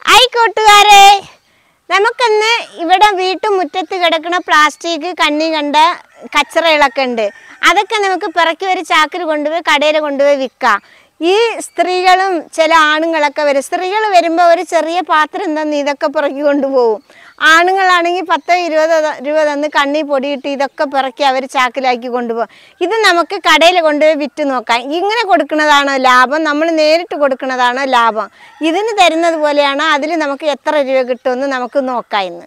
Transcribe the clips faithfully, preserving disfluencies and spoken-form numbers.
Hi കൂട്ടുകാരെ, നമുക്കിന്ന് ഇവിടെ വീട്ടുമുറ്റത്ത് കിടക്കുന്ന പ്ലാസ്റ്റിക് കണ്ണി കണ്ട കച്ചറകളൊക്കെ ഉണ്ട്. അതൊക്കെ നമുക്ക് പിറക്കി ഒരു ചാക്കിൽ കൊണ്ടുപോയി കടയിൽ കൊണ്ടുപോയി വിൽക്കാം. ഈ സ്ത്രീകളും ചില ആണുങ്ങളൊക്കെ വരും. സ്ത്രീകൾ വരുമ്പോൾ ഒരു ചെറിയ പാത്രം തന്ന് ഇതൊക്കെ പിറക്കി കൊണ്ടുപോകും. ആണുങ്ങളാണെങ്കിൽ പത്തോ ഇരുപതോ രൂപ തന്ന് കണ്ണി പൊടിയിട്ട് ഇതൊക്കെ പിറക്കി അവർ ചാക്കിലാക്കി കൊണ്ടുപോകും. ഇത് നമുക്ക് കടയിൽ കൊണ്ടുപോയി വിറ്റ് നോക്കാം. ഇങ്ങനെ കൊടുക്കുന്നതാണോ ലാഭം, നമ്മൾ നേരിട്ട് കൊടുക്കുന്നതാണോ ലാഭം, ഇതിന് തരുന്നത് പോലെയാണോ, അതിൽ നമുക്ക് എത്ര രൂപ കിട്ടുമെന്ന് നമുക്ക് നോക്കാം. ഇന്ന്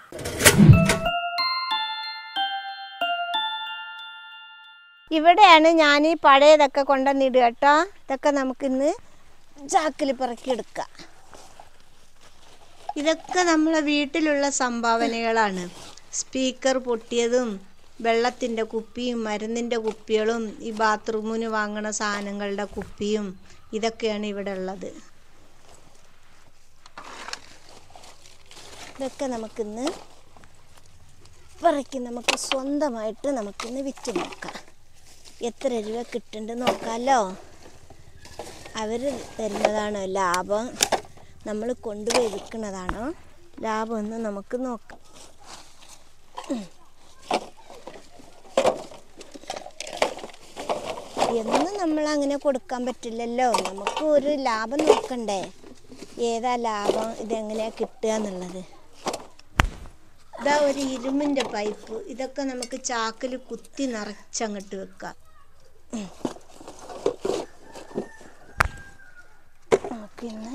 ഇവിടെയാണ് ഞാൻ ഈ പഴയതൊക്കെ കൊണ്ടുവന്നിടുക കേട്ടോ. ഇതൊക്കെ നമുക്കിന്ന് ചാക്കിൽ പിറക്കിയെടുക്കാം. ഇതൊക്കെ നമ്മളെ വീട്ടിലുള്ള സംഭാവനകളാണ്. സ്പീക്കർ പൊട്ടിയതും വെള്ളത്തിൻ്റെ കുപ്പിയും മരുന്നിൻ്റെ കുപ്പികളും ഈ ബാത്റൂമിന് വാങ്ങണ സാധനങ്ങളുടെ കുപ്പിയും ഇതൊക്കെയാണ് ഇവിടെ ഉള്ളത്. ഇതൊക്കെ നമുക്കിന്ന് പിറക്കി നമുക്ക് സ്വന്തമായിട്ട് നമുക്കിന്ന് വിറ്റ് നോക്കാം. എത്ര രൂപ കിട്ടുന്നുണ്ട് നോക്കാമല്ലോ. അവർ തരുന്നതാണോ ലാഭം, നമ്മൾ കൊണ്ടുപോയി വിൽക്കുന്നതാണോ ലാഭമെന്ന് നമുക്ക് നോക്കാം. എന്നും നമ്മളങ്ങനെ കൊടുക്കാൻ പറ്റില്ലല്ലോ. നമുക്ക് ഒരു ലാഭം നോക്കണ്ടേ, ഏതാ ലാഭം, ഇതെങ്ങനെയാണ് കിട്ടുക എന്നുള്ളത്. ഇതാ ഒരു ഇരുമ്പിൻ്റെ പൈപ്പ്. ഇതൊക്കെ നമുക്ക് ചാക്കിൽ കുത്തി നിറച്ചങ്ങോട്ട് വെക്കാം. നമുക്കിന്ന്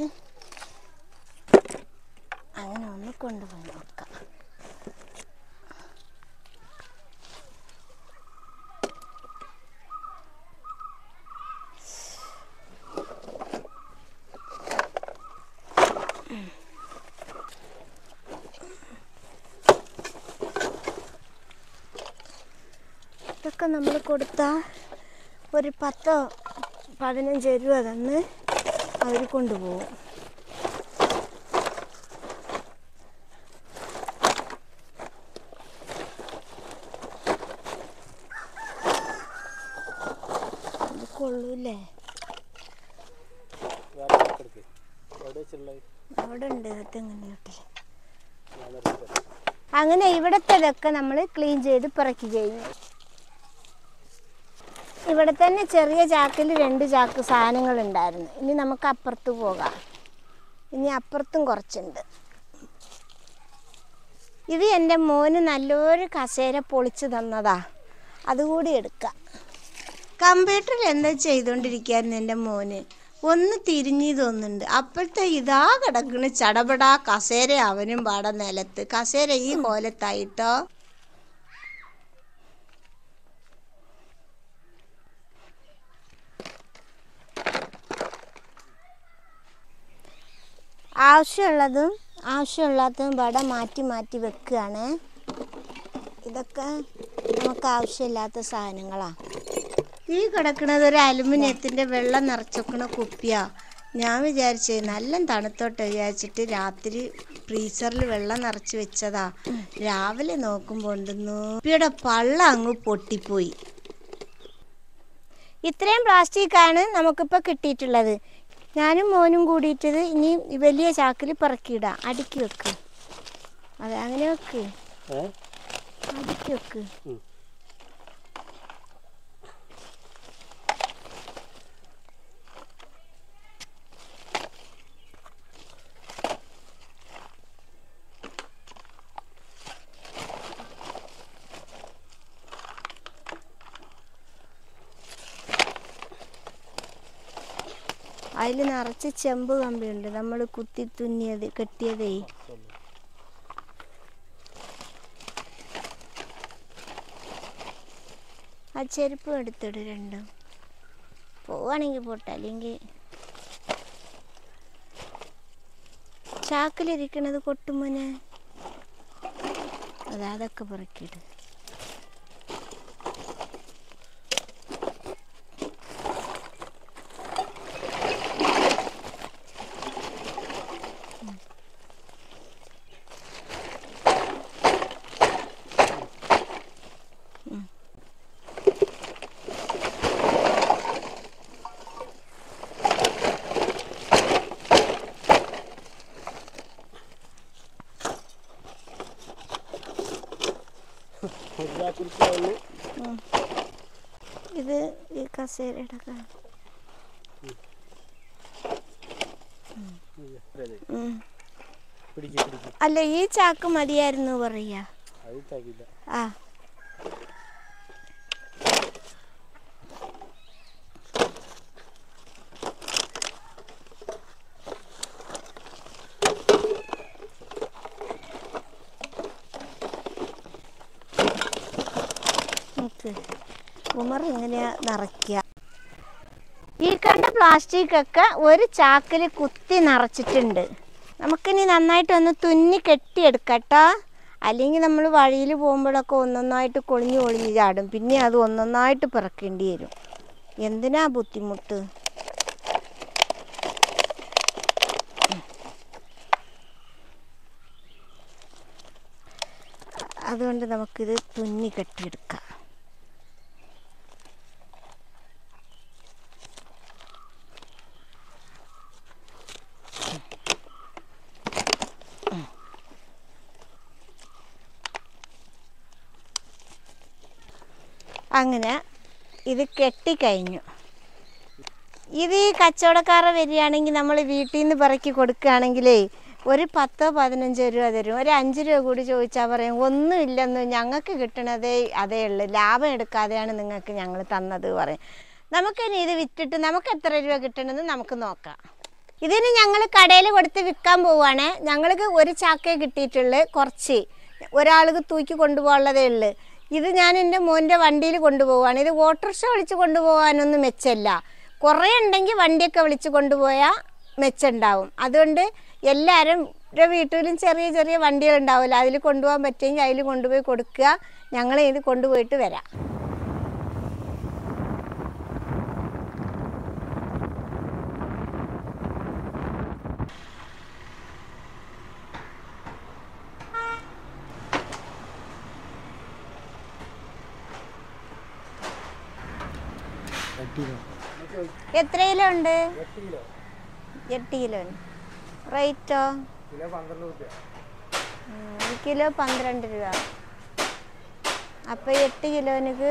അങ്ങനെ ഒന്ന് കൊണ്ടുപോയി നോക്കാം. ഇതൊക്കെ നമ്മൾ കൊടുത്താൽ ഒരു പത്തോ പതിനഞ്ച് രൂപ തന്ന് അവർ കൊണ്ടുപോകും. ഇത് കൊള്ളൂല്ലേ? അവിടെ ഉണ്ട് തെങ്ങിനോട്ടിൽ. അങ്ങനെ ഇവിടത്തേതൊക്കെ നമ്മൾ ക്ലീൻ ചെയ്ത് പിറക്കി കഴിഞ്ഞു. ഇവിടെ തന്നെ ചെറിയ ചാക്കിൽ രണ്ട് ചാക്ക് സാധനങ്ങളുണ്ടായിരുന്നു. ഇനി നമുക്ക് അപ്പുറത്ത് പോകാം. ഇനി അപ്പുറത്തും കുറച്ചുണ്ട്. ഇത് എൻ്റെ മോന് നല്ലൊരു കസേര പൊളിച്ച് തന്നതാ, അതുകൂടി എടുക്കാം. കമ്പ്യൂട്ടറിൽ എന്താ ചെയ്തുകൊണ്ടിരിക്കുകയായിരുന്നു എൻ്റെ മോന്. ഒന്ന് തിരിഞ്ഞു തോന്നുന്നുണ്ട്. അപ്പോഴത്തെ ഇതാ കിടക്കണ് ചടപടാ കസേര അവനും പാടെ നിലത്ത്. കസേര ഈ കോലത്തായിട്ടോ. ആവശ്യമുള്ളതും ആവശ്യമില്ലാത്തതും ഇവിടെ മാറ്റി മാറ്റി വെക്കുകയാണ്. ഇതൊക്കെ നമുക്ക് ആവശ്യമില്ലാത്ത സാധനങ്ങളാണ്. ഈ കിടക്കുന്നത് ഒരു അലുമിനിയത്തിൻ്റെ വെള്ളം നിറച്ചൊക്കണ കുപ്പിയാണ്. ഞാൻ വിചാരിച്ചേ നല്ല തണുത്തോട്ടെ വിചാരിച്ചിട്ട് രാത്രി ഫ്രീസറിൽ വെള്ളം നിറച്ച് വെച്ചതാ. രാവിലെ നോക്കുമ്പോൾ ഉണ്ടെന്നു കുപ്പിയുടെ പള്ള അങ്ങ് പൊട്ടിപ്പോയി. ഇത്രയും പ്ലാസ്റ്റിക്കാണ് നമുക്കിപ്പോൾ കിട്ടിയിട്ടുള്ളത്. ഞാനും മോനും കൂടിയിട്ടത് ഇനി വലിയ ചാക്കിൽ പിറക്കിയിടാം. അടുക്കി വെക്ക്. അതെ, അങ്ങനെ വെക്ക്, അടുക്കി വെക്ക്. അതിൽ നിറച്ച് ചെമ്പ് കമ്പിയുണ്ട്, നമ്മൾ കുത്തി തുന്നിയത് കെട്ടിയതേ. ആ ചെരുപ്പും എടുത്തിട് രണ്ടും. പോവാണെങ്കിൽ പോട്ടെ, അല്ലെങ്കിൽ ചാക്കിലിരിക്കണത് കൊട്ടുമോനെ. അതാ അതൊക്കെ പുറക്കിയിട്ട് ഇത് ഈ കസേരയുടെ അല്ല ഈ ചാക്ക് മതിയായിരുന്നു പറയാ. ആ ഉമർ ഇങ്ങനെയാ നിറയ്ക്കുക. ഈ കണ്ട പ്ലാസ്റ്റിക് ഒക്കെ ഒരു ചാക്കിൽ കുത്തി നിറച്ചിട്ടുണ്ട്. നമുക്കിനി നന്നായിട്ടൊന്ന് തുന്നി കെട്ടിയെടുക്കാം കേട്ടോ. അല്ലെങ്കിൽ നമ്മൾ വഴിയിൽ പോകുമ്പോഴൊക്കെ ഒന്നൊന്നായിട്ട് കൊളിഞ്ഞു കൊളിഞ്ഞ് ചാടും. പിന്നെ അത് ഒന്നൊന്നായിട്ട് പിറക്കേണ്ടി വരും. എന്തിനാ ബുദ്ധിമുട്ട്? അതുകൊണ്ട് നമുക്കിത് തുന്നി കെട്ടിയെടുക്കാം. അങ്ങനെ ഇത് കെട്ടിക്കഴിഞ്ഞു. ഇത് ഈ കച്ചവടക്കാരെ വരികയാണെങ്കിൽ നമ്മൾ വീട്ടിൽ നിന്ന് പിറക്കി കൊടുക്കുകയാണെങ്കിലേ ഒരു പത്തോ പതിനഞ്ചോ രൂപ തരും. ഒരു അഞ്ച് രൂപ കൂടി ചോദിച്ചാൽ പറയും ഒന്നുമില്ലെന്ന്, ഞങ്ങൾക്ക് കിട്ടണതേ അതേ ഉള്ളൂ, ലാഭം എടുക്കാതെയാണ് നിങ്ങൾക്ക് ഞങ്ങൾ തന്നത് പറയും. നമുക്കിനി ഇത് വിറ്റിട്ട് നമുക്ക് എത്ര രൂപ കിട്ടണമെന്ന് നമുക്ക് നോക്കാം. ഇതിന് ഞങ്ങൾ കടയിൽ കൊടുത്ത് വിൽക്കാൻ പോവുകയാണ്. ഞങ്ങൾക്ക് ഒരു ചാക്കേ കിട്ടിയിട്ടുള്ളൂ, കുറച്ച് ഒരാൾക്ക് തൂക്കി കൊണ്ടുപോകാനുള്ളതേ ഉള്ളൂ. ഇത് ഞാൻ എൻ്റെ മോൻ്റെ വണ്ടിയിൽ കൊണ്ടുപോവാണ്. ഇത് ഓട്ടോറിക്ഷ വിളിച്ച് കൊണ്ടുപോകാനൊന്നും മെച്ചമില്ല. കുറേ ഉണ്ടെങ്കിൽ വണ്ടിയൊക്കെ വിളിച്ച് കൊണ്ടുപോയാൽ മെച്ചമുണ്ടാവും. അതുകൊണ്ട് എല്ലാവരും വീട്ടിലും ചെറിയ ചെറിയ വണ്ടികളുണ്ടാവില്ല, അതിൽ കൊണ്ടുപോകാൻ പറ്റുമെങ്കിൽ അതിൽ കൊണ്ടുപോയി കൊടുക്കുക. ഞങ്ങൾ ഇത് കൊണ്ടുപോയിട്ട് വരാം. എത്ര കിലോ ഉണ്ട്? എട്ട് കിലോ. റേറ്റോ? കിലോ പന്ത്രണ്ട് രൂപ. അപ്പോൾ എട്ട് കിലോനിക്ക്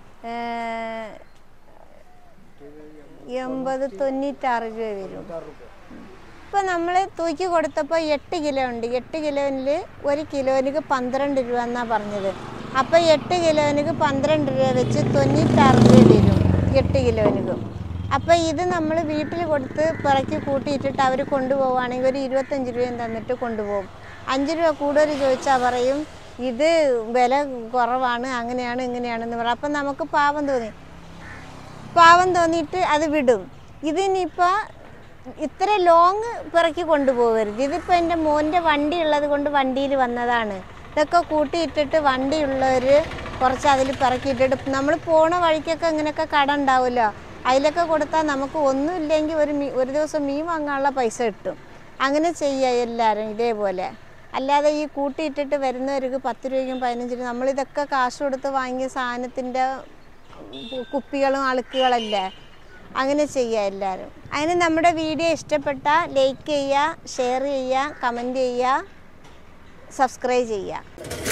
എൺപത് തൊണ്ണൂറ്റാറ് രൂപ വരും. ഇപ്പോൾ നമ്മൾ തൂക്കി കൊടുത്തപ്പോൾ എട്ട് കിലോ ഉണ്ട്. എട്ട് കിലോനിൽ ഒരു കിലോനിക്ക് പന്ത്രണ്ട് രൂപ എന്നാണ് പറഞ്ഞത്. അപ്പോൾ എട്ട് കിലോനിക്ക് പന്ത്രണ്ട് രൂപ വെച്ച് തൊണ്ണൂറ്റാറ് രൂപ വരും എട്ട് കിലോനിക്ക്. അപ്പോൾ ഇത് നമ്മൾ വീട്ടിൽ കൊടുത്ത് പിറക്കി കൂട്ടിയിട്ടിട്ട് അവർ കൊണ്ടുപോവുകയാണെങ്കിൽ ഒരു ഇരുപത്തഞ്ച് രൂപയും തന്നിട്ട് കൊണ്ടുപോകും. അഞ്ച് രൂപ കൂടുതൽ ചോദിച്ചാൽ പറയും ഇത് വില കുറവാണ്, അങ്ങനെയാണ് ഇങ്ങനെയാണെന്ന് പറയും. അപ്പം നമുക്ക് പാവം തോന്നി പാവം തോന്നിയിട്ട് അത് വിടും. ഇതിനിപ്പോൾ ഇത്ര ലോങ് പിറക്കി കൊണ്ടുപോകരുത്. ഇതിപ്പോൾ എൻ്റെ മോൻ്റെ വണ്ടി ഉള്ളത് കൊണ്ട് വണ്ടിയിൽ വന്നതാണ്. ഇതൊക്കെ കൂട്ടിയിട്ടിട്ട് വണ്ടിയുള്ളവർ കുറച്ച് അതിൽ പിറക്കിയിട്ടിട്ട് നമ്മൾ പോണ വഴിക്കൊക്കെ ഇങ്ങനെയൊക്കെ കട ഉണ്ടാവുമല്ലോ, അതിലൊക്കെ കൊടുത്താൽ നമുക്ക് ഒന്നുമില്ലെങ്കിൽ ഒരു മീ ഒരു ദിവസം മീൻ വാങ്ങാനുള്ള പൈസ കിട്ടും. അങ്ങനെ ചെയ്യുക എല്ലാവരും ഇതേപോലെ. അല്ലാതെ ഈ കൂട്ടിയിട്ടിട്ട് വരുന്നവർക്ക് പത്ത് രൂപയ്ക്കും പതിനഞ്ച് രൂപ നമ്മളിതൊക്കെ കാശ് കൊടുത്ത് വാങ്ങിയ സാധനത്തിൻ്റെ കുപ്പികളും അളുക്കുകളല്ലേ. അങ്ങനെ ചെയ്യുക എല്ലാവരും. അതിന് നമ്മുടെ വീഡിയോ ഇഷ്ടപ്പെട്ടാൽ ലൈക്ക് ചെയ്യുക, ഷെയർ ചെയ്യുക, കമൻറ്റ് ചെയ്യുക, സബ്സ്ക്രൈബ് ചെയ്യുക.